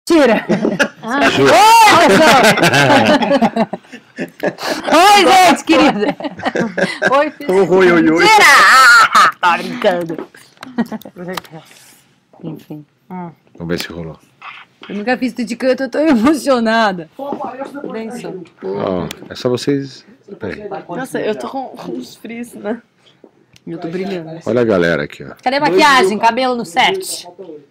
Tira! Oi, gente, querida! Oi, Oi. Tira! Tá brincando. Enfim. Vamos ver se rolou. Eu nunca fiz Tuticã, eu tô emocionada. É só vocês... Peraí. Nossa, eu tô com uns frios, né? Eu tô brilhando. Olha a galera aqui, ó. Cadê a maquiagem? Cabelo no set?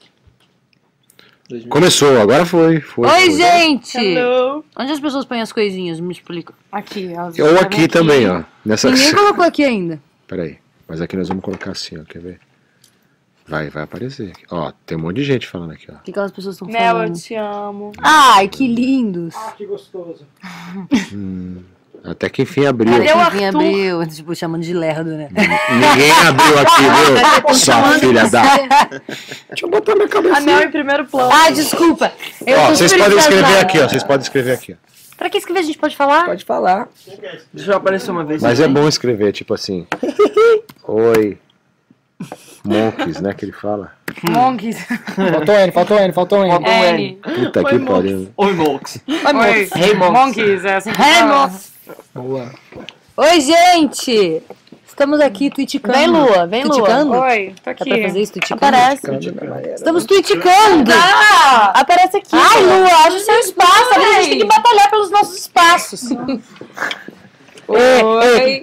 Começou, agora foi. Oi, gente! Hello. Onde as pessoas põem as coisinhas? Me explica. Aqui, ó. Ou aqui também, ó. Nessa... Ninguém colocou aqui ainda. Peraí. Mas aqui nós vamos colocar assim, ó. Quer ver? Vai aparecer aqui. Ó, tem um monte de gente falando aqui, ó. O que aquelas pessoas estão Mel, eu falando? te amo. Ai, que lindos! Que gostoso. Até que enfim abriu. Cadê o Quem Arthur? abriu? Tipo, chamando de lerdo, né? Ninguém abriu aqui, viu? Sua filha da... Deixa eu botar minha A cabeça. Mel em primeiro plano. Ai, desculpa. Eu Ó, tô vocês super podem escrever engasgada. aqui, ó. Vocês podem escrever aqui, ó. Pra que escrever a gente pode falar? Pode falar. Deixa eu aparecer uma vez. Mas é bom escrever, tipo assim. Oi. Monkeys, né? Que ele fala. Monkeys. Faltou N. N. Puta Oi, que moço. pariu. Oi, Mox. Oi. Hey, Mox. Monkeys, é assim que Hey, fala. moço. Boa. Oi, gente! Estamos aqui tweeticando. Vem, Lua, vem, Lua. Tweeticando? Oi, tô Dá aqui. pra fazer isso tweeticando? Aparece. Estamos tweeticando! Ah, aparece aqui. Ai, Lua, acha o seu espaço. A gente tem que batalhar pelos nossos espaços. Oi.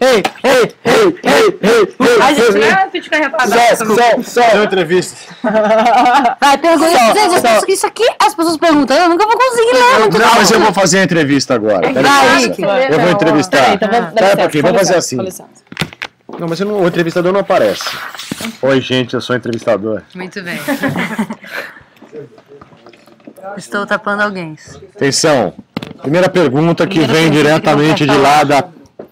A gente não é Twitch carregada. Deu entrevista. Vai, pergunta. Gente, isso aqui as pessoas perguntam. Eu nunca vou conseguir ler. Muito Não, mas eu vou fazer a entrevista agora. Vai, Rick. Eu vou entrevistar. Pera um pouquinho, vamos fazer assim. Não, mas o entrevistador não aparece. Oi, gente, eu sou entrevistador. Muito bem. Estou tapando alguém. Atenção. Primeira pergunta que vem diretamente de lá da...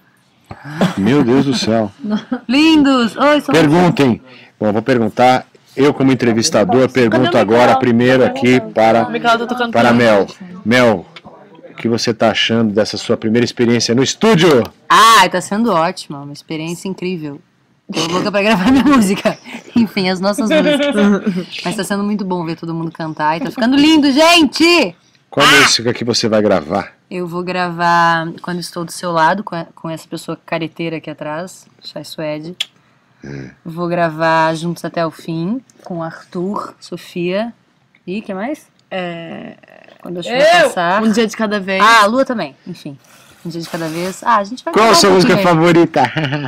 Meu Deus do céu. Lindos. Oi, sou Perguntem. Bom, vou perguntar. Eu, como entrevistador, pergunto agora primeiro aqui para Mel. Mel, o que você está achando dessa sua primeira experiência no estúdio? Ai, tá sendo ótimo. Uma experiência incrível. Tô louca pra gravar minha música. Enfim, as nossas músicas. Mas tá sendo muito bom ver todo mundo cantar e tá ficando lindo, gente! Qual música que você vai gravar? Eu vou gravar Quando Estou do Seu Lado, com essa pessoa careteira aqui atrás, Chay Suede. Vou gravar Juntos Até o Fim, com Arthur, Sofia. E o que mais? Quando a chuva passar. Um dia de cada vez. Ah, a Lua também, enfim. Um dia de cada vez. Ah, a gente vai Qual a gravar sua um música pouquinho aí. favorita?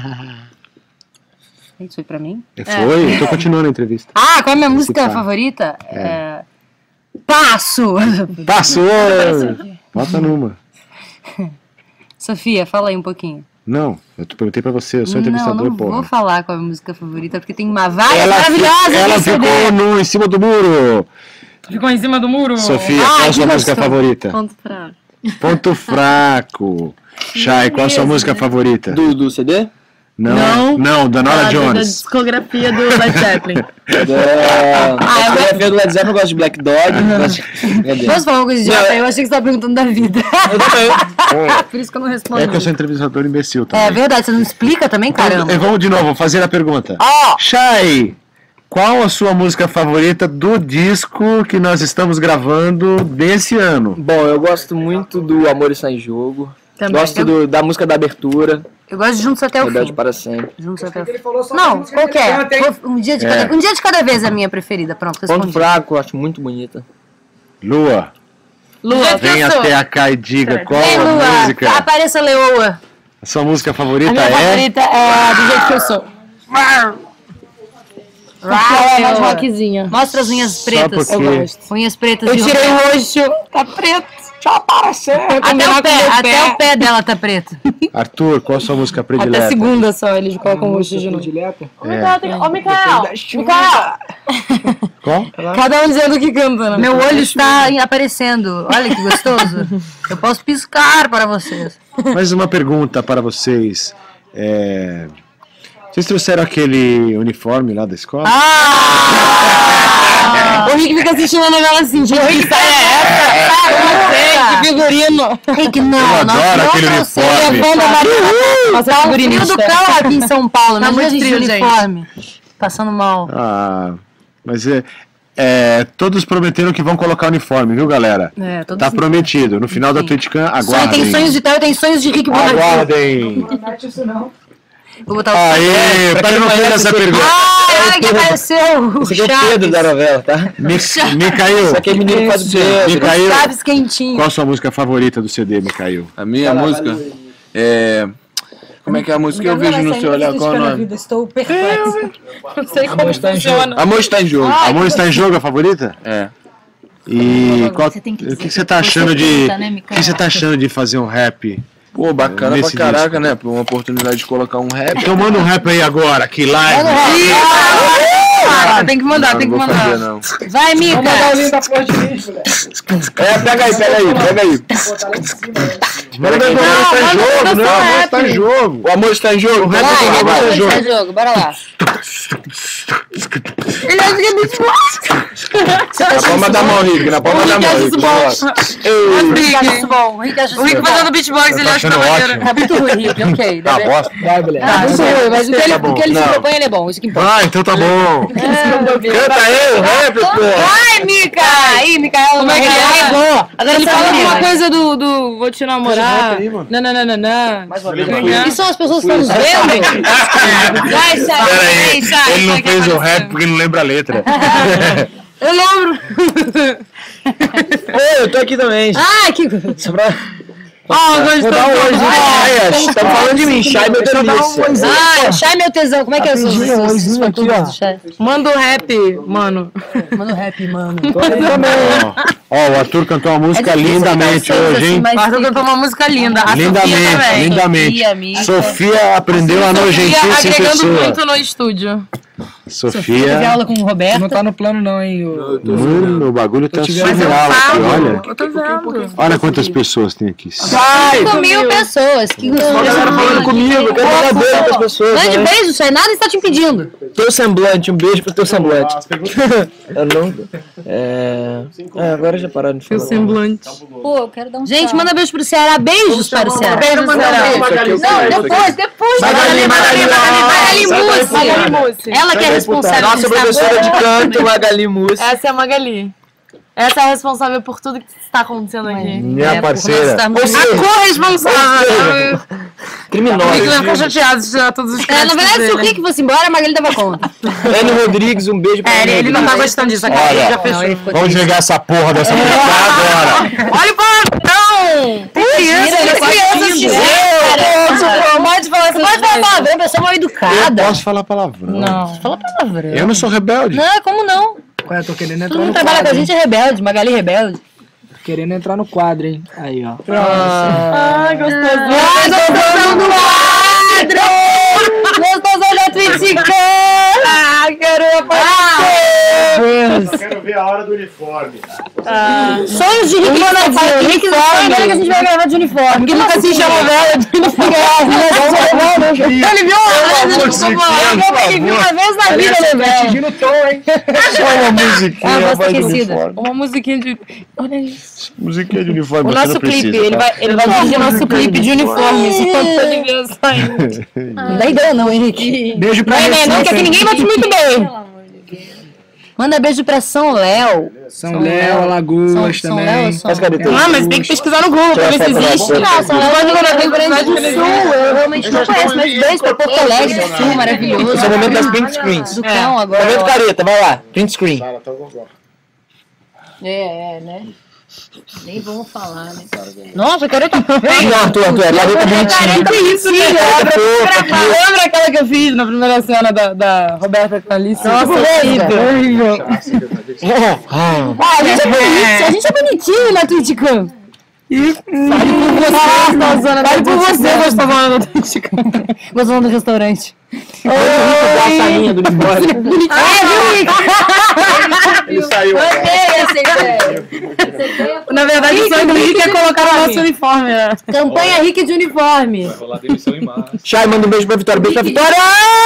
Isso foi pra mim? Foi? Eu tô continuando a entrevista. Ah, qual é a minha música Participar. favorita? Passo! Passou! Bota numa. Sofia, fala aí um pouquinho. Não, eu te perguntei pra você, eu sou entrevistador, não porra. vou falar qual é a música favorita, porque tem uma várias Ela maravilhosas. ficou em cima do muro. Ficou em cima do muro. Sofia, Ah, qual a que sua música gostoso. favorita? Ponto fraco. Ponto fraco. Chay, qual a sua música favorita? Do CD? Não, da Nora Da Jones. discografia do Led Zeppelin. A fotografia do Led Zeppelin, eu gosto de Black Dog. Cadê? Posso falar uma coisa idiota? Eu achei que você estava perguntando da vida. Eu também. Por isso que eu não respondi. É que eu sou entrevistador imbecil É também. verdade, você não explica também, caramba? Vamos de novo, fazer a pergunta. Ó, Chay, qual a sua música favorita do disco que nós estamos gravando desse ano? Bom, eu gosto muito do Amor Está em Jogo. Também. Gosto da música da abertura. eu gosto de Juntos Até o Rebelde Fim. para sempre. Juntos Até o Fim. Ele falou só Não, música qualquer. que canta, hein? Um dia de cada vez é a minha preferida. Pronto, Ponto respondi. Fraco, eu acho muito bonita. Lua, Lua, vem até cá e diga qual Ei, a Lua, música. apareça, Leoa. A sua música favorita A minha é? favorita é Do Jeito Que Eu Sou. Ela é mais rockzinha. Mostra as unhas pretas. porque- Eu gosto. Unhas pretas Eu de tirei Roberto. o roxo, tá preto. Já apareceu. Até o pé dela tá preto. Arthur, qual a sua música predileta? Até segunda só, eles colocam o roxo de novo. Predileta? Ô, Mikael! Mikael! Qual? Cada um dizendo o que canta, né? Meu olho está aparecendo. Olha que gostoso. Eu posso piscar para vocês. Mais uma pergunta para vocês. Vocês trouxeram aquele uniforme lá da escola? O Rick fica assistindo a novela assim, gente, que saia é essa? Que figurino! Rick, não, Eu adoro aquele uniforme. Nossa, Tá um figurino frio do de cão aqui em São Paulo. Tá Imagina muito a gente de frio, gente. uniforme. Passando mal. Mas Todos prometeram que vão colocar uniforme, viu, galera? Tá prometido. No final da TwitchCam, aguardem. Tem sonhos de tal, tem sonhos de Rick Bonadinho. Aguardem. Vou botar o Aê, pra quem não fez essa pergunta. olha que apareceu. Esse aqui é o Pedro da novela, tá? Micael. Isso aqui é menino que faz o Pedro. Micael, Chaves quentinho. qual a sua música favorita do CD, Micael? A minha música é... Como é que é a música? Eu vejo no seu olhar, qual é o nome? Estou perplexo. Não sei como funciona. Amor está em jogo. Amor está em jogo, a favorita? É. E o que você tá achando de... O que você tá achando de fazer um rap? Pô, bacana Nesse pra caraca, disco. né? Por uma oportunidade de colocar um rap. Então manda um rap aí agora, que live. Tem que mandar, Não, tem que não vou mandar. fazer, não. Vai, Mica. Mandar o link da flor de lixo, moleque. Pega aí. Botar lá em cima. Manda o amor está em jogo, não, o amor está em jogo. O amor está em jogo? O rap Vai, está depois em jogo. do jogo, bora lá. Na palma da mão, Rick. Na palma da mão, Rick. Bom, o Rick acha O Rick fazendo beatbox, ele acha achando da maneira. Tá muito ruim, Rick, ok. Tá bosta. Vai, moleque. Tá muito ruim, mas o que ele se Não. propõe, ele é bom, isso que importa. Ah, então tá bom. Canta aí, o rap, pô. Vai, Mica! Aí, Micael, Como é que é? bom. Agora ele Essa fala menina. alguma coisa do vou te namorar. Nananana. E são as pessoas que estão nos vendo? Vai, sai, Pera aí, sai, ele não fez o rap porque não lembra a letra. Eu lembro. Ô, eu tô aqui também. Ai, que... Só pra... Ó, Vou dar um oizinho. Ai, tá falando de mim, Chay, meu delícia. Ah, Chay, meu tesão, como é que é isso? oizinho aqui, ó. Manda o rap, mano. Manda o rap, mano. Tô aí também. Ó, o Arthur cantou uma música É difícil lindamente cantar hoje, hein? mas Arthur cantou uma música linda. A Sofia Lindamente, também. lindamente. Sofia, Mica. Sofia aprendeu a Sofia nojentice em agregando pessoa. muito no estúdio. Teve Sofia, aula com o Roberto. Não tá no plano não, hein? O... mano, o bagulho tá Mas surreal aqui, olha. Eu tô vendo. Olha quantas pessoas tem aqui. 5.000 pessoas. Que A galera falando comigo, eu quero mandar beijo pras pessoas. Mande né? beijo, Chay, nada está te impedindo. Teu semblante, um beijo pro teu semblante. Eu não... agora já pararam de Seu falar. semblante. Pô, eu quero dar um Gente, manda beijo pro Ceará. Beijos para o Ceará. Beijo pro Ceará. Não, depois. Magali Mussi. Ela que é responsável Nossa por professora de canto, Magali Mussi. Essa é a Magali. Essa é a responsável por tudo que está acontecendo aqui. Minha parceira. A corresponsável. Criminosa. O Rick vai ficar chateado de tirar todos os Na créditos verdade, se o dele. Rick fosse embora, a Magali dava conta. Enio Rodrigues, um beijo pra Ele não tá gostando disso. A cara Olha, já fechou. vamos jogar essa porra dessa música agora. Olha o palavrão! Pode falar palavrão, a pessoa mal Eu educada. posso falar palavrão. Não, fala palavrão. Eu não sou rebelde. Não, como não? Ué, tô querendo Todo entrar mundo no trabalha com a quadro, hein? gente é rebelde, Magali é rebelde. Tô querendo entrar no quadro, hein? Aí, ó. Ai, gostoso. Ai, gostosão do quadro! Gostosão da Twitchcam! Ah, quero aparecer! Eu quero ver a hora do uniforme. Sonhos de Rick Bonadinho. Rick sonho que a gente vai gravar de uniforme. Porque nunca assiste a novela de uniforme. Ele viu ele viu uma vez na vida, né, velho? Atingindo o tom, hein? Só uma musiquinha. Ah, voz vai do aquecida. uniforme. Uma musiquinha de... Olha isso. Musiquinha de uniforme, O você nosso não clipe, precisa, tá? ele vai dirigir nosso clipe de uniforme. Enquanto ele vier saindo. Não dá ideia não, Henrique. Beijo pra Não, Recife, não, que aqui hein? ninguém bate muito bem. Manda beijo pra São Léo. São Léo, Alagoas São também. Léo, São Mas cadê teu? Ah, mas tem que pesquisar no Google pra ver se existe. Não, São Léo é Rio Grande do Sul. Eu realmente não conheço, mas beijo pra Porto Alegre do Sul, maravilhoso. Esse é o momento das print screens. Do cão agora. Momento careta, vai lá. Print screen. Né? Nem vamos falar, né? Nossa, careta. Não, Arthur, lá dentro bonitinho. Que isso, né? Lembra aquela que eu fiz na primeira cena da Roberta com a Alice? Nossa, horrível. Ah, a gente é bonitinho na Twitchcam. Vale por você, gostosona da Twitchcam. Gostando do restaurante. Da salinha do uniforme. Ele saiu. Essa ideia. Na verdade, o sonho do Rick é colocar o nosso uniforme. Né? Campanha Rick de uniforme. Chay, manda um beijo pra Vitória. Beijo pra Vitória!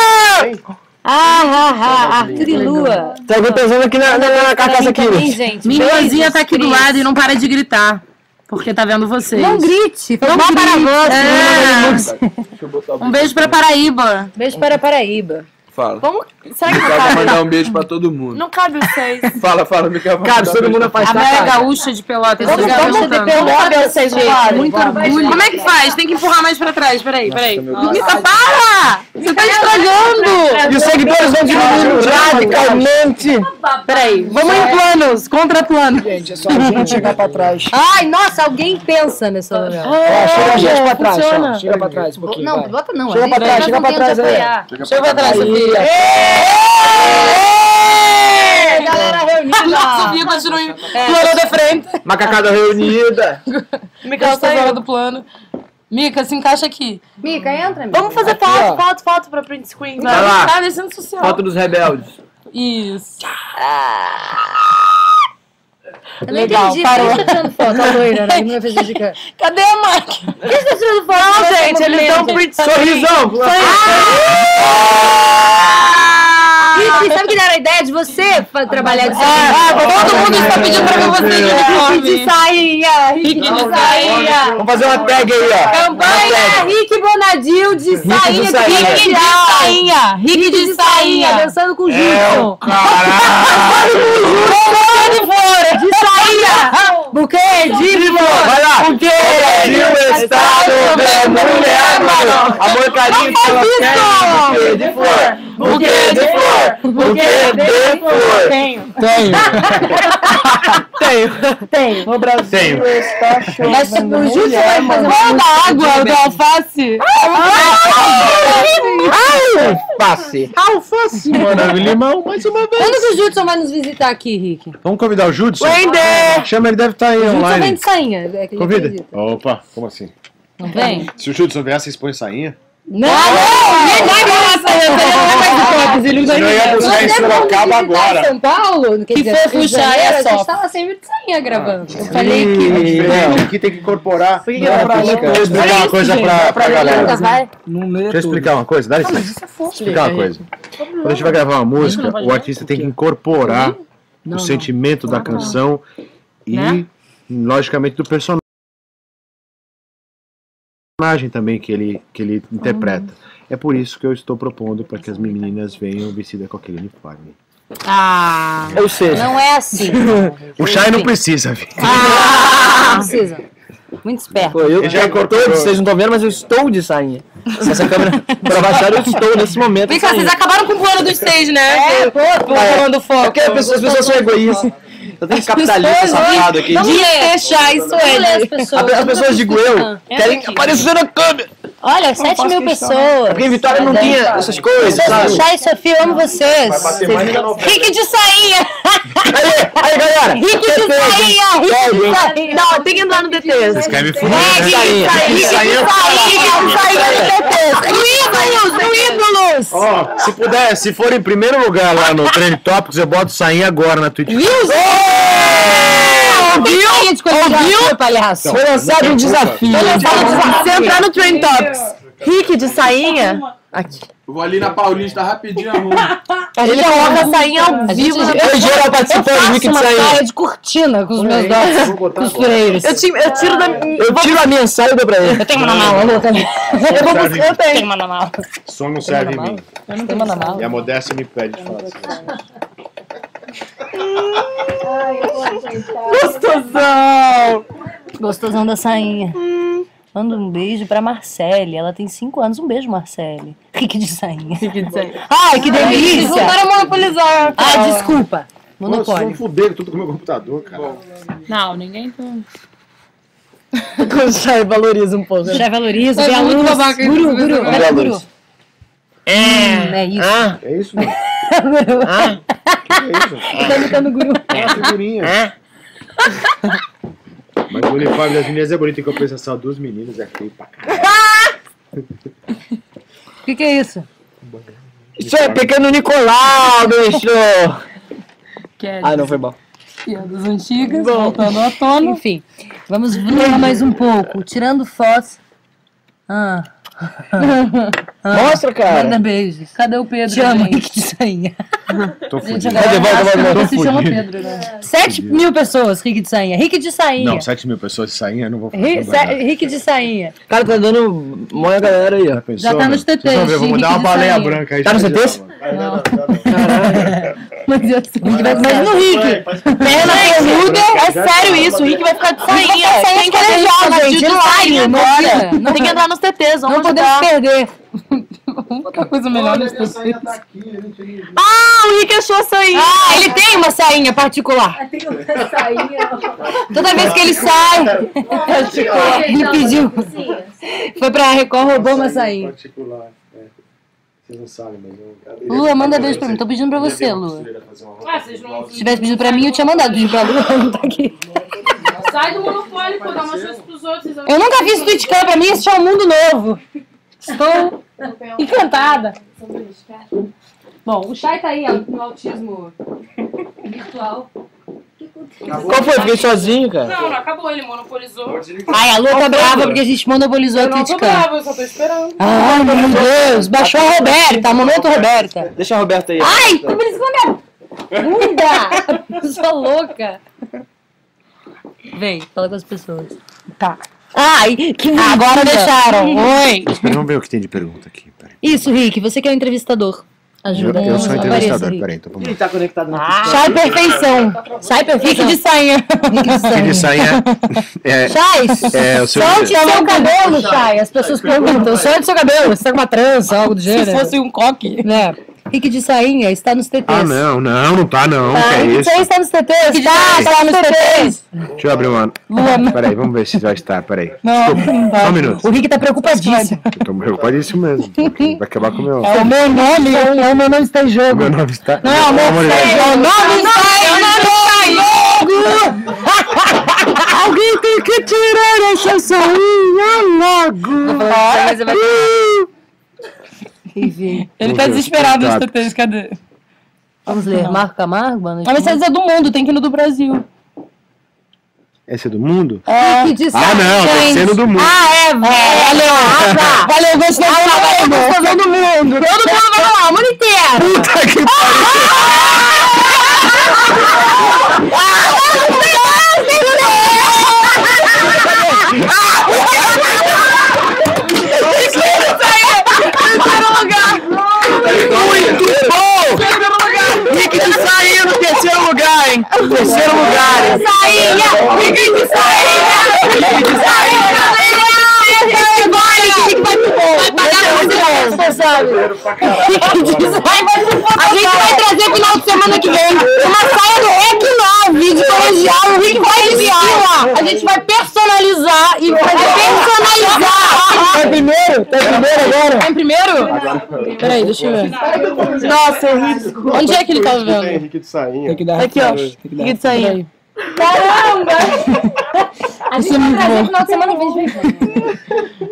Arthur e Lua. Tem alguém pensando aqui na carcaça aqui. Também, gente. Minha Beijos, irmãzinha tá aqui do Cris. lado e não para de gritar. Porque tá vendo vocês. Não grite, foi mal para você. Um beijo pra Paraíba. Beijo para Paraíba. fala. Vamos... Será que não Micael vai cabe? mandar um beijo pra todo mundo. Não cabe os 6. Fala, Micael. vai Cabe, mandar todo um mundo beijo pra- A afastar. Mel é cara. gaúcha de Pelotas. Vamos cabe os 6 do quadro. Muito orgulho. Como é que faz? Tem que empurrar mais pra trás. Peraí. Mica, para! Você tá estragando! E os seguidores vão diminuindo radicalmente. Peraí, vamos em planos, contra plano. Gente, é só a gente chegar pra trás. Ai, nossa, alguém pensa nessa novela. Ó, chega a gente pra trás, funciona. ó. Chega pra trás um pouquinho. Não, vai. bota não. Chega a pra gente- trás, nós chega não pra temos trás que aí. apoiar. Chega pra trás, Aí, Sofia. Galera reunida. Sofia continua em plano de frente. Macacada reunida. Mica tá fora do plano. Mica, se encaixa aqui. Mica, entra, Mica. Vamos fazer Aqui, ó. foto pra print screen. Vai lá. Tá descendo social. Foto dos rebeldes. Isso. Eu não Legal, entendi. parou. Quem tá tirando foto? A loira, né? Não fez de Cadê a máquina? Quem tá tirando foto? Não, gente, eles dão print screen. Sorrisão. Rick, sabe que deram a ideia de você trabalhar de Todo mundo está pedindo pra ver você de uniforme. de sainha, Rick de sainha. Vamos fazer uma tag aí, ó. Campanha Rick Bonadil de sainha. de sainha. Rick de sainha. Rick de sainha. Dançando com o Judson. Buquê de flor. De sainha. Buquê de flor. Vai lá. Brasil, estado da mulher, mano. Amor, carinho, pela buquê de flor. Buquê de flor. Buquê de flor. Tenho. Tem. O Brasil está chovendo O Judson vai fazer Qual da água? Do alface? Passe. Alface, mano, limão, mais uma vez. Quando que o Judson vai nos visitar aqui, Rick? Vamos convidar o Judson? Wender! Chama, ele deve estar aí O Judson vem online. de sainha. É que ele Convida. acredita. Opa, como assim? Não vem? Se o Judson vier, vocês põem sainha? Não! Nem vai falar essa Senão eu ia buscar em Sorocaba agora. São Paulo, Que dizer, for Rio de puxar, Janeiro, é a gente só. tava sempre de sainha gravando. Eu falei que... Não, aqui tem que incorporar. que era pra Deixa eu explicar uma coisa pra galera. Vai. Não lê Deixa eu explicar uma coisa, dá licença. Explicar uma coisa. Quando a gente vai gravar uma música, o artista tem que incorporar o sentimento da canção e, logicamente, do personagem também que ele interpreta. É por isso que eu estou propondo para que as meninas venham vestidas com aquele uniforme. Ah, Ou seja, não é assim. O Chay não precisa vir. Não precisa. Muito esperto. pô, eu Ele já já incorporou. todos, vocês não estão vendo, mas eu estou de sainha. Se essa câmera pra baixar, eu estou nesse momento. Vem cá, vocês acabaram com o plano do stage, né? Tomando foco. Porque as pessoas são egoístas. Eu tenho capitalista safado aqui. De fechar, isso Vamos ler é. as pessoas. As pessoas, digo eu, querem aparecer na câmera. Olha, 7 mil pessoas. Porque em Vitória não tinha essas coisas, sabe? Chay e Sofia, eu amo vocês. Rick de sainha! Aí, galera. Rick de sainha! Rick de sainha! Não, tem que entrar no DT. Vocês querem me fuder, Rick de né? sainha! Rick de sainha! No ídolos! Ó, se puder, se for em primeiro lugar lá no Trend Topics, eu boto sainha agora na Twitch. Ouviu, palhaço? Foi lançado um desafio. Se entrar no Trend Topics, Rick de sainha, aqui. Eu vou ali na Paulista rapidinho, arrumo. A gente coloca a sainha ao vivo. Eu geral participando do Rick de Uma sainha. saia de cortina com os meus dotes costureiros. Eu tiro da. Eu tiro a minha saia e dou pra ele. Eu tenho uma na mala, louca. Eu tenho. Uma na mala. Som não serve em mim. Eu não tenho uma na mala. E a modéstia me pede de falar assim. Gostosão! Gostosão da sainha. Manda um beijo pra Marcele. Ela tem 5 anos. Um beijo, Marcele. Rick de sainha. Rick de sainha. Ai, que delícia! Não para monopolizar. Ai, desculpa. Vocês vão Monopólio. fuder tudo com o meu computador, cara. Não, ninguém tem. Quando o Chay valoriza um pouco. Já valoriza. É Vê a muito luz. babaca isso. Guru, guru. Vê Cadê a o guru? luz. É isso. É isso, mano. Guru. É isso. Tá imitando guru. É uma figurinha. Mas o uniforme das meninas é bonito em compensação. Duas meninas é feio pra caralho. O que é isso? Isso é pequeno Nicolau, bicho. Que é Ah, não, foi bom. piadas antigas, voltando à tona. Enfim, vamos ver mais um pouco. Tirando fotos. Ah. Mostra, cara. Manda beijos. Cadê o Pedro? Te amo, gente? Rick de sainha. Tô fudido. Agora se chama Pedro, né? 7 mil pessoas, Rick de sainha. Rick de sainha. Não, 7 mil pessoas de sainha, eu não vou fazer. Rick de sainha. Cara, tá dando mó a galera aí, ó. Pensou, Já tá meu? nos TTs, Vocês vão ver, vou Rick mudar uma de baleia sainha. branca aí. Tá nos TTs? Mas eu sei. Mas no Rick. Perna peluda. É sério isso. O Rick vai ficar de sainha. Tem que calejado, gente. Ele sai agora. Não tem que entrar nos TTs. Não podemos perder. Vamos botar coisa melhor nos TTs. Ah, o Rick achou a sainha. Ah, ele tem uma sainha particular. Tem uma sainha. Toda vez que ele sai, ele pediu. Foi pra Record, roubou uma sainha. Particular, Vocês não sabem, mas eu... Lua, manda beijo pra mim. Tô pedindo pra você, Lua. Vocês não... Se tivesse pedido pra mim, eu tinha mandado pedir pra Lua. Ela não tá aqui. Sai do monopólio, pô, dá uma chance pros outros. Eu nunca fiz Twitch Cam, pra mim isso é um mundo novo. Estou encantada. Bom, o Chay tá aí no autismo virtual. Qual foi? Fiquei sozinho, cara. Não, acabou, ele monopolizou. Ai, a Lua tá brava porque a gente monopolizou a Eu não Twitch tô Cam. brava, eu só tô esperando. Ai, meu Deus, baixou a Roberta, momento Roberta. Deixa a Roberta aí. Ai, tô beliscando minha bunda. Eu sou louca. Vem, fala com as pessoas. Tá. Ai, que agora deixaram. Oi. Vamos ver o que tem de pergunta aqui. Peraí. Isso, Rick, você que é o entrevistador. Ajuda. Eu sou Apareça, entrevistador, Rick. peraí, então vamos Ele lá. tá conectado na Sai perfeição. Sai perfeição. Rick de sainha. Rick de sainha é... Chay, É, o seu... solte seu cabelo, Chay. As pessoas perguntam, solte seu cabelo. Você tá com uma trança, algo do gênero. Se fosse um coque. Né? Rick de sainha está nos TTs. Ah, não tá não, Tá, que é Rick de isso? sainha está nos TTs. Tá nos TTs. Deixa eu abrir uma... Peraí, vamos ver se vai estar, peraí. Não, Desculpa, não só tá. um minuto. O Rick tá preocupadíssimo. Eu tô preocupadíssimo mesmo, porque vai acabar com o meu... É o meu nome, o meu nome está em O jogo. meu nome está... Não, o meu nome está em jogo. Alguém tem que tirar essa sainha logo. Enfim. Ele tá desesperado nos TTs, cadê? Vamos ler. Marco Camargo? Mas você dizer do mundo, tem que ir no do Brasil. Esse é do mundo? É. Ah, não, tem que ser no do mundo. Valeu. Valeu, gostei do mundo. Todo mundo vai lá, o mundo inteiro. Puta que pariu! Muito bom! Rick de sainha no terceiro lugar, hein? Terceiro lugar, hein? Sainha! Rick de sainha! Rick de sainha! Vai pagar você, você sabe. A gente vai trazer final de semana que vem uma saia do Rec 9 de colegial. O Rick vai desfilar. A gente vai personalizar e vai personalizar. Tá em primeiro? Tá em primeiro agora? Tá em primeiro? Peraí, deixa eu ver. Nossa, Henrique. Onde é que ele tá vendo? Henrique de sainha. Aqui, ó. Rick de sainha. Caramba! A gente vai trazer final de semana que vem.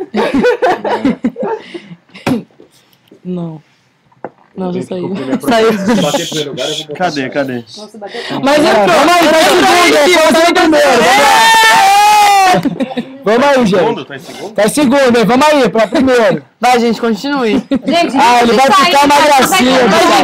Não. Não, já saiu. Saiu. Cadê? Mas vamos aí, tá em primeiro. Vamos aí, gente. Tá em segundo, hein? Vamos aí, pra primeiro. Vai, gente, continue. Gente, ele vai ficar uma gracinha.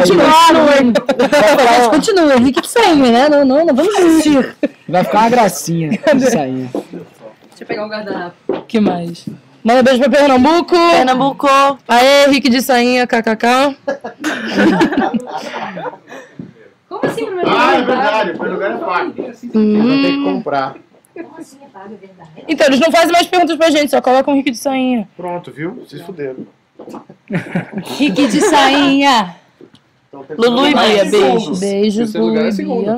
Vai, continua. Henrique de sainha, né? Não vamos desistir. Vai ficar uma gracinha de sainha. Deixa eu pegar o guardanapo. O que mais? Manda beijo pra Pernambuco. Pernambuco. Aê, Rick de sainha, kkk. Como assim, primeiro? Ah, é verdade, o lugar é pago. Vai ter que comprar. Como assim é pago, é verdade? Então, eles não fazem mais perguntas pra gente, só colocam o Rick de sainha. Pronto, viu? Vocês fuderam. Rick de sainha. Lulu e Bia, beijos. Beijos, Lulu e Bia.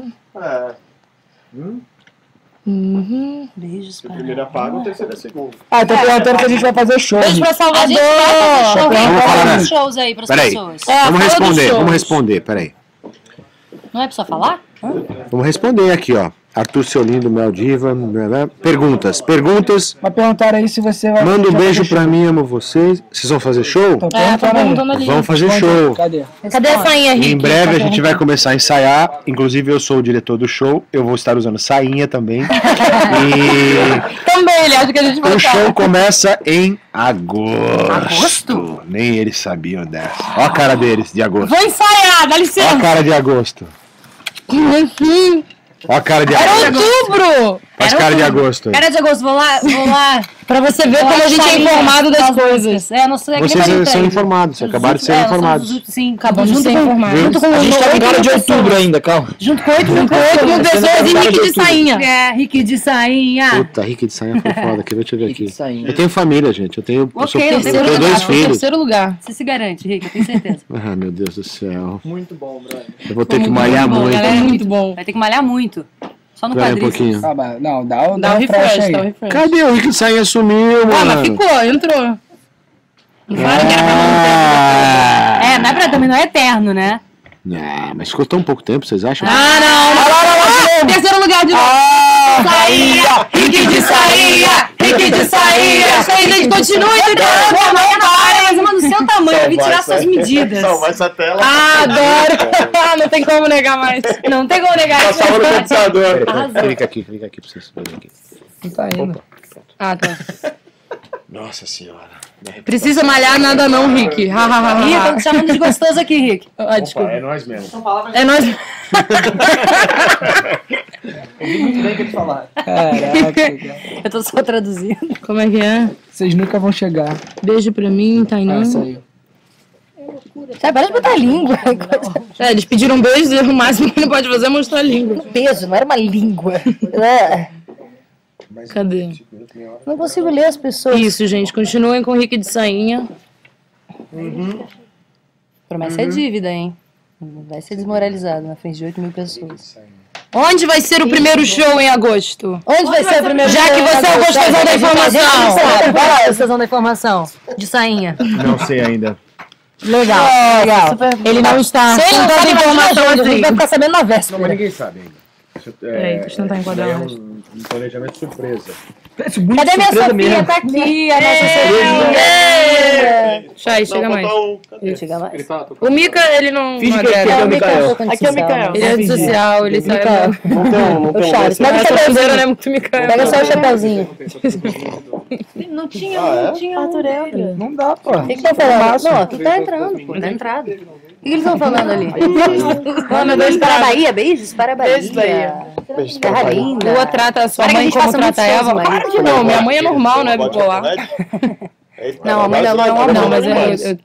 Beijos, Se o primeiro é pago, o terceiro é segundo. Ah, tá perguntando que a gente vai fazer show. Beijo pra Salvador. A gente vai fazer show. Fala os shows aí pras Peraí, pessoas. vamos responder, peraí. Não é pra só falar? Vamos responder aqui, ó. Arthur Seu Lindo, Mel Diva. Perguntas. Mas perguntaram aí se você vai... Manda um beijo pra mim, amo vocês. Vocês vão fazer show? Tô perguntando ali. Vamos fazer show. Cadê? Cadê a sainha, Rick? Em breve a gente vai começar a ensaiar. Inclusive eu sou o diretor do show. Eu vou estar usando sainha também. E Também, ele acha que a gente vai o estar. show começa em agosto. Agosto? Nem eles sabiam dessa. Ó a cara deles de agosto. Vou ensaiar, dá Ó a licença. cara de agosto. Enfim. Ó a cara de Era agosto. outubro. Faz cara de agosto. Cara de agosto, vou lá. Pra você ver como a gente é informado das coisas. É, não sei. Vocês são informados, acabaram de ser informados. Sim, Acabamos de ser informados. Junto com A gente tá com cara de 8 outubro ainda, calma. Junto com 8 mil pessoas e Rick de sainha. É, Rick de sainha. Puta, Rick de sainha foi foda aqui, deixa eu ver aqui. sainha. Eu tenho família, gente. Eu tenho Ok, eu tenho 2 filhos. Terceiro lugar. Você se garante, Rick, eu tenho certeza. Ah, meu Deus do céu. Muito bom, brother. Eu vou ter que malhar bom, muito. galera. É muito bom. Vai ter que malhar muito. Só no Espera aí um quadríceps. pouquinho. Ah, mas não, dá Dá o refresh, aí. dá o refresh. Cadê o Rick de sainha sumiu, mano? Ah, mas ficou, entrou. É, não é pra, também não é eterno, né? Não, mas ficou tão pouco tempo, vocês acham? Não. Terceiro lugar de novo. Sainha, Rick de sainha, Rick de sainha. Isso aí, gente, continue Mas uma do seu tamanho, eu vim tirar suas medidas. Salvar essa tela. Ah, adoro. Não tem como negar mais. Não tem como negar isso. Salva no computador. Clica aqui pra vocês verem aqui. Não tá indo. Ah, tá. Nossa senhora. Precisa malhar nada não, Rick. Ih, tô te chamando de gostoso aqui, Rick. Ah, desculpa. É nós mesmo. É nós. Caraca, cara. Eu tô só traduzindo. Como é que é? Vocês nunca vão chegar. Beijo pra mim, Tainan. Ah, isso aí. Sai, para de botar a língua. É, eles pediram um beijo e o máximo que ele pode fazer é mostrar a língua. Peso, não era uma língua. Cadê? Não consigo ler as pessoas. Isso, gente. Continuem com o Rick de sainha. Promessa é dívida, hein? Não vai ser desmoralizado na frente de 8 mil pessoas. Onde vai ser o primeiro show em agosto? Onde vai ser o primeiro Já que você é o gostosão da informação. Vai lá, gostosão da informação. De sainha. Não sei ainda. Legal, legal. Ele não está Se ele não sabe informação, a gente assim. vai ficar sabendo na véspera. Ninguém sabe ainda. Peraí, deixa eu tentar enquadrar o resto. Um planejamento surpresa. Cadê minha Sofia? Tá aqui, a nossa Sofia. Chay, chega mais. Chega mais. O Mika, ele não... Finge não que adere. é o Mikael. Aqui é o Mikael. Ele é antissocial, ele sabe... Não tem Charles, Pega pega o essa bandeira, chapeuzinho. não é muito Mikael. Pega só o chapeuzinho. Não tinha Arthur Elder. Não dá, pô. O que estão falando? Não, tu tá entrando, pô. Tá entrado. O que eles estão falando ali? Beijos para a Bahia, beijos para a Bahia. Terra linda. Lua trata a sua Para que a mãe gente como faça muito trata shows, ela. Maria. Claro que não, minha mãe é normal, não é bipolar. Não, a mãe da Lua é uma Não, mas eu...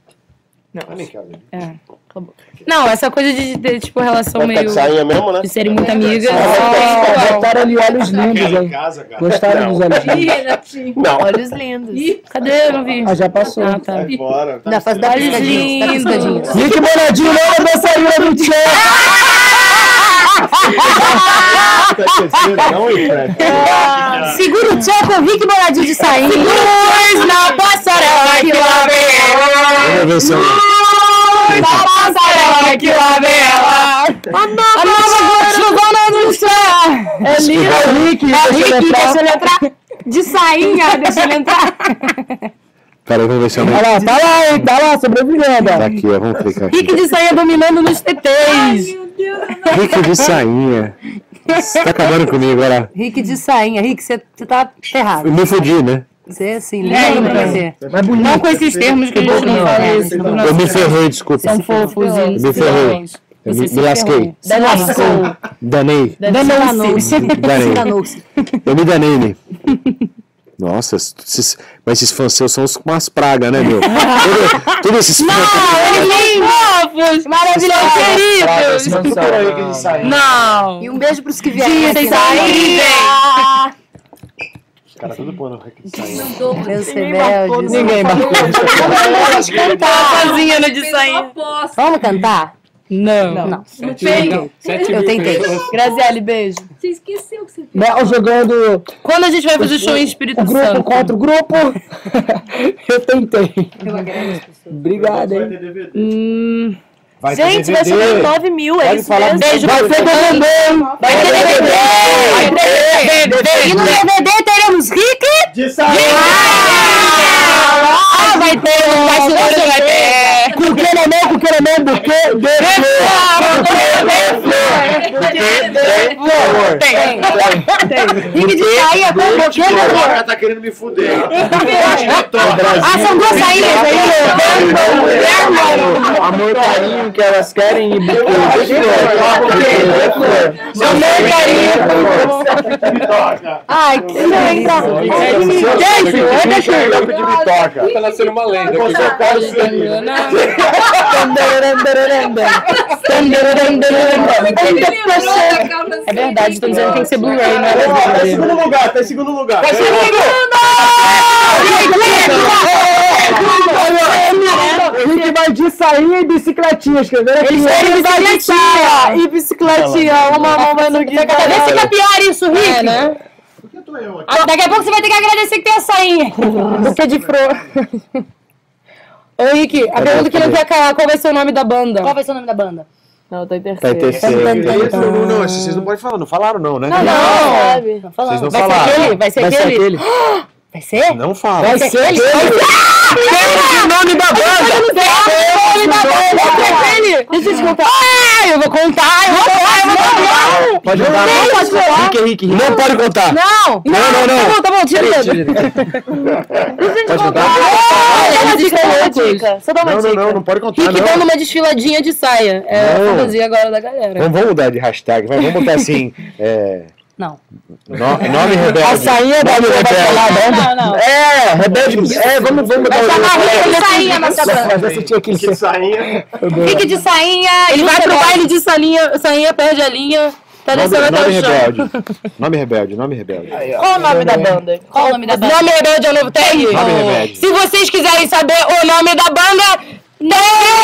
Não, essa coisa de ter, tipo, relação meio... Sainha mesmo, né? De serem muito amigas. Gostaram de olhos lindos, hein? Gostaram dos olhos lindos. Não. Olhos lindos. Cadê? Eu não vi. Ah, já passou. Ah, tá. Bora. Da fase da piscadinha. Da piscadinha. Rick Bonadinho, não é dançarina do Tchê. Segura o tchê com o Rick Boladinho de sainha. Luz na passarela que lá vem ela. Vamos ver se eu... Luz na passarela que lá vem ela. A nova gostosona do céu. É lindo. Rick, Deixa ele entrar. De sainha, deixa ele entrar. Peraí, vamos ver se eu... Olha lá, tá lá, hein? Tá lá, sobrevivendo. Tá aqui, ó, vamos clicar aqui. Rick de sainha dominando nos TTs. Rick de sainha. Você tá acabando comigo, olha lá. Rick de sainha. Rick, você tá ferrado. Eu me fudi, né? Você é assim, lindo pra você. Mas bonito. Não com esses termos que a gente não fala isso. Eu me ferrei, desculpa. São fofos. Eu me ferrei. Eu me lasquei. Danei. Danou-se. Danei. Eu me danei, né? Nossa, mas esses fãs seus são umas pragas, né, meu? Todos esses fãs... Fofos. Maravilhosos, queridos. Não. E um beijo pros que vieram. Vocês saírem. Cara, tudo pondo Rick de sainha. Meus rebeldes. Ninguém marcou. Vamos cantar. Sozinha no de sainha. Vamos cantar? Não. Não. Eu tentei. Graziele, beijo. Você esqueceu que você Mel jogando Quando a gente vai fazer show em Espírito o grupo Santo? contra o grupo. Eu tentei. Obrigado, hein? Vai gente, ter vai DVD. chegar em 9 mil, é isso falar mesmo. beijo, Vai ter DVD! Vai ter DVD! E no DVD teremos Rick de sair! Vai ter um bastidor, vai ter! Com que não, buquê, Rick de saia com buquê, o cara tá querendo me fuder. são duas sainhas aí, Amor, carinho que elas querem e buquê. Amor, carinho. Ai, que legal. Tá nascendo uma lenda. É verdade, estão dizendo que tem que ser Blu-ray, né? Tá em segundo lugar. O Rick vai de sainha e bicicletinha, escreveram aqui. Eles querem bicicletinha e bicicletinha. Uma mão vai no guia. Cada vez fica pior isso, Rick. Né? Daqui a pouco você vai ter que agradecer que tem a sainha. Buquê de flor. Ô, Rick, a pergunta que não quer calar, qual vai ser o nome da banda? Qual vai ser o nome da banda? Não, tá em Tá em terceiro. Não, vocês não podem falar, não falaram não, né? Não. Vocês não Vai falaram. ser aquele? Vai ser aquele? Vai ser? Não fala. Vai ser ele? O nome da banda! Deixa eu te contar. Eu vou contar. Pode contar. Rick. Não pode contar. Não. Tá bom, tira o dedo. Pode contar. Só dá uma dica. Não pode contar. Rick dando uma desfiladinha de saia. É a fantasia agora da galera. Vamos mudar de hashtag. Vamos botar assim. Não. Nome rebelde. A sainha da rebelde. Não. É, rebelde. Vamos botar Vai chamar Rick de sainha nessa banda. Mas esse tinha que ser. Rick de sainha. Ele vai pro baile de sainha, perde a linha. Tá descendo até o chão. Nome rebelde. Qual o nome da banda? Nome rebelde é o novo tag? Nome rebelde. Se vocês quiserem saber o nome da banda... Nome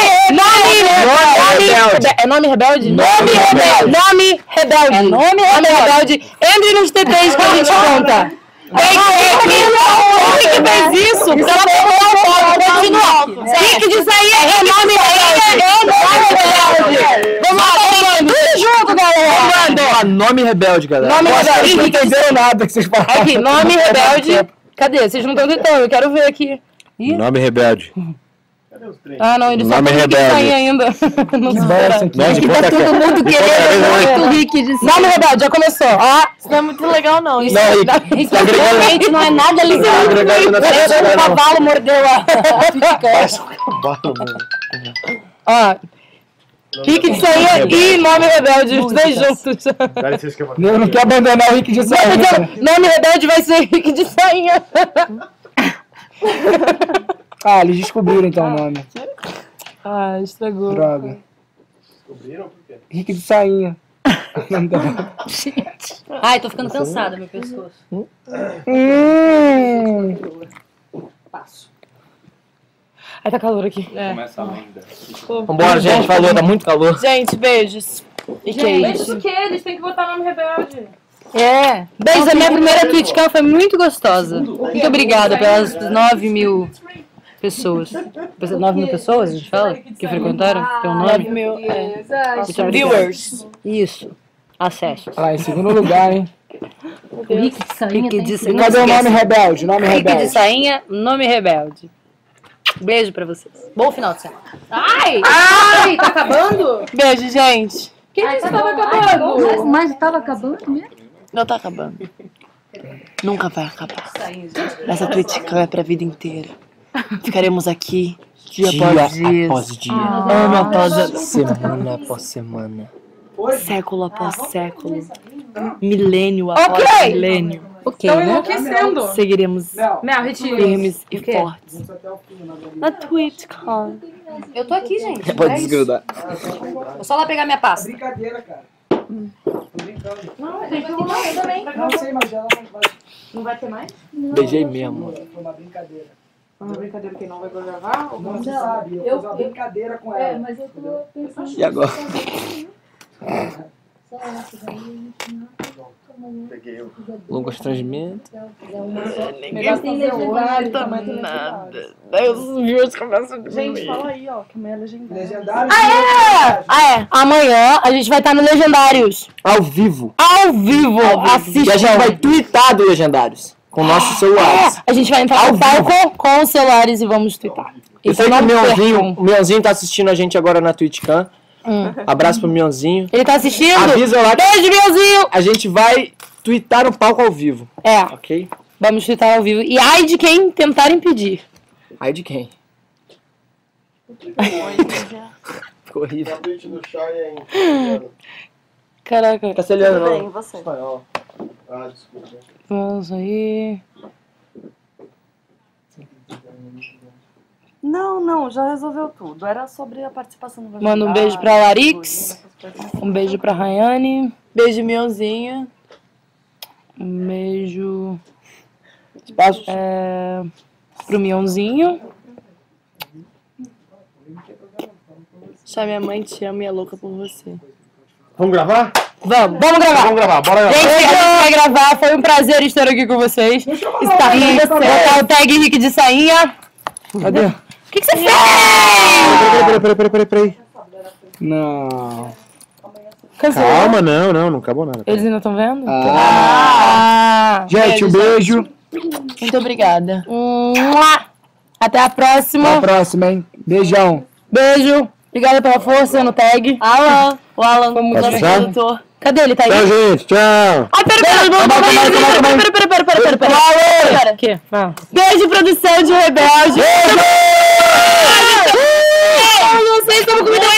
rebelde? Nome rebelde. Entre nos TTs que a gente conta. Quem fez isso? Continua. Rick de sair é nome rebelde. Vamos lá, tudo junto, galera. Nome rebelde, galera. Nome rebelde. Não entenderam nada que vocês falaram. Aqui, nome rebelde. Cadê? Vocês não estão gritando, eu quero ver aqui. Nome rebelde. Não, ele só Nome tem que rebelde. sair ainda. Não se aqui. tá todo mundo querendo muito Rick de Nome rebelde, já começou. Isso não é muito legal, não. Isso realmente não é nada legal. Parece que um cavalo mordeu a... Rick de sainha e nome rebelde, os dois juntos. Não quer abandonar o Rick de sainha. Nome rebelde vai ser Rick de sainha. Eles descobriram então o nome. Estragou. Droga. Descobriram por quê? Rick de sainha. Gente. Tô ficando cansada, meu pescoço. Passo. Tá calor aqui. Começa a lenda. Vambora, gente. Falou, tá muito calor. Gente, beijos. E que é isso? Mas por que? Eles têm que botar nome rebelde. Beijos, a minha primeira TwitchCam foi muito gostosa. Muito obrigada pelas 9 mil pessoas. 9 mil pessoas, a gente fala? Que frequentaram? Tem um nome? 9 mil. Viewers. Isso. Acessos. Em segundo lugar, hein? Rick de sainha. Cadê o nome rebelde? Rick de sainha, nome rebelde. Beijo pra vocês. Bom final de semana. Ai, tá acabando? Beijo, gente. Quem disse que tava acabando? Mas tava acabando mesmo? Não tá acabando. Nunca vai acabar. Essa TwitchCam é pra vida inteira. Ficaremos aqui dia após dia. Ano após ano. Semana após semana. Século após século. Milênio após milênio. Estão enlouquecendo. Seguiremos Mel, retira. firmes e fortes. Na TwitchCon. Eu tô aqui, gente. Pode desgrudar. Vou só lá pegar minha pasta. Brincadeira, cara. Não, tem que arrumar eu também. Não sei, mas ela não vai. Não vai ter mais? Beijei mesmo. Foi uma brincadeira. Uma brincadeira que não vai gravar? Ou Não, você sabe, eu fiz uma brincadeira com ela. Mas eu tô pensando... E agora? Longo constrangimento. Ninguém tá nada. Daí os viewers começam a diminuir. Gente, fala aí, ó, que amanhã é legendário. Amanhã a gente vai estar no Legendários. Ao vivo. Ao vivo. Assista. E a gente vai twittar do Legendários. Com nossos celulares. A gente vai entrar no palco com os celulares e vamos twittar. Eu sei que o Mionzinho tá assistindo a gente agora na TwitchCam. Abraço pro Mionzinho. Ele tá assistindo? Avisa lá que Beijo, Mionzinho! a gente vai twittar no palco ao vivo. É, Ok? vamos twittar ao vivo. E ai de quem tentar impedir. Aí de quem? Ficou horrível. Caraca. Castelhano não. Bem, você. Vamos aí. Não, já resolveu tudo. Era sobre a participação do Manda um beijo pra Larix. Um beijo pra Rayane. Beijo, Mionzinha. Um beijo pro Mionzinho. Deixa minha mãe te ama e é louca por você. Vamos gravar? Vamos gravar. Vamos gravar, bora gravar. Gente, a gente vai gravar. Foi um prazer estar aqui com vocês. Está aí, botar o tag Rick de sainha. Cadê? O que você fez? Peraí. Não. Cancelou? Calma, não acabou nada. Eles ainda estão vendo? Gente, um beijo. Muito obrigada. Até a próxima. Até a próxima, hein? Beijão. Beijo. Obrigada pela força no tag. Alan. O Alan foi muito Posso produtor. Cadê ele? Tá aí? Tchau, gente. Tchau. Ai, pera. O quê? Beijo, produção de Rebelde. Beijo! Vocês estão com comida.